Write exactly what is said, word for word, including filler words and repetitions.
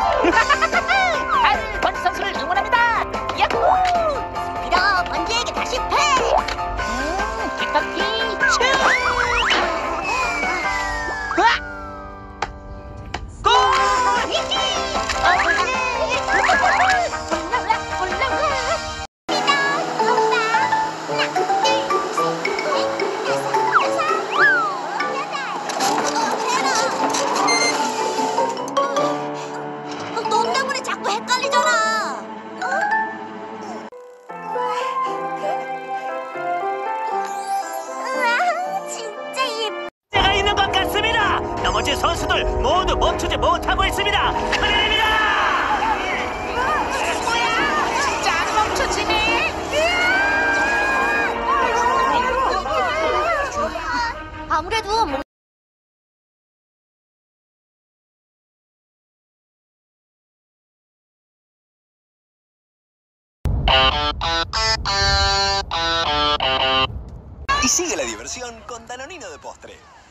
아, 번지 선수를 응원합니다. 야호! 밀어, 번지에게 다시 패! 음, 킥바퀴 슛! 으악! 골! 히히! 어, 올라와, 올라와! 너 때문에 자꾸 헷갈리잖아. 우와, 진짜 예뻐. 때가 있는 것 같습니다. 나머지 선수들 모두 멈추지 못하고 있습니다. 큰일입니다. 뭐야? 진짜 안 멈춰지네. 아무래도 뭔 Y sigue la diversión con Danonino de postre.